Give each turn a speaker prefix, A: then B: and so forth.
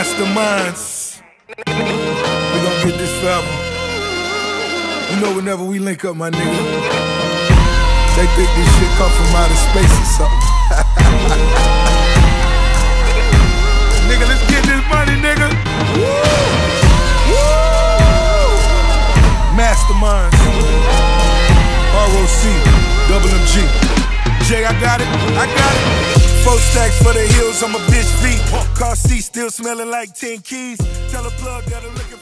A: Masterminds. We gon' get this forever. You know whenever we link up, my nigga, they think this shit come from outer space or something. Nigga, let's get this money, nigga. Masterminds. ROC, double MG. Jay, I got it, I got it. 4 stacks for the hills on my bitch feet. Car seat still smelling like 10 keys. Tell a plug that'll look